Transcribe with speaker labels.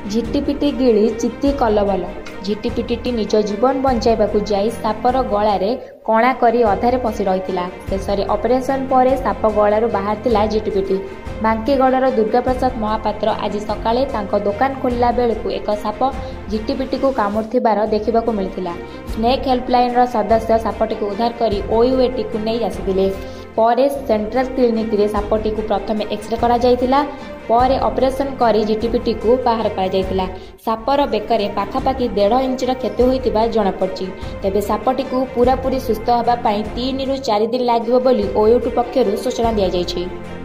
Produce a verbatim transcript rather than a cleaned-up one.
Speaker 1: झिटिपिटी गिଳି ଚିତି କଲବଲ। ଝିଟିପିଟିଟି ନିଜ ଜୀବନ ବଞ୍ଚାଇବାକୁ ଯାଇ ସାପର ଗଳାରେ କଣା କରି ଅଧାରେ ପଶି ରହିଥିଲା। ଶେଷରେ ଅପରେସନ ପରେ ସାପ ଗଳାରୁ ବାହାରିଥିଲା ଝିଟିପିଟି। ବାଙ୍କିଗଡ଼ର ଦୁର୍ଗାପ୍ରସାଦ ମହାପାତ୍ର ଆଜି ସକାଳେ ତାଙ୍କ ଦୋକାନ ଖୋଲିଲା ବେଳକୁ ଏକ ସାପ ଝିଟିପିଟିକୁ କାମୁଡ଼ିଥିବାର ଦେଖିବାକୁ ମିଳିଥିଲା। ସ୍ନେକ୍ ହେଲ୍ପଲାଇନ୍ର ସଦସ୍ୟ ସାପଟିକୁ ଉଦ୍ଧାର କରି ଓୟୁଏଟିକୁ ନେଇ ଆସିଥିଲେ। ପରେ ସେଣ୍ଟ୍ରାଲ କ୍ଲିନିକରେ ସାପଟିକୁ ପ୍ରଥମେ ଏକ୍ସରେ କରାଯାଇଥିଲା। ପରେ ଅପରେସନ କରି ଝିଟିପିଟିକୁ ବାହାର କରାଯାଇଥିଲା। ସାପର ବେକରେ ପାଖାପାଖି ଦେଢ଼ ଇଞ୍ଚର କ୍ଷତି ହୋଇଥିବା ଜଣାପଡ଼ିଛି। ତେବେ ସାପଟିକୁ ପୂରାପୂରି ସୁସ୍ଥ ହେବା ପାଇଁ ତିନିରୁ ଚାରି ଦିନ ଲାଗିବ ବୋଲି ଓୟୁଏଟି ପକ୍ଷରୁ ସୂଚନା ଦିଆଯାଇଛି।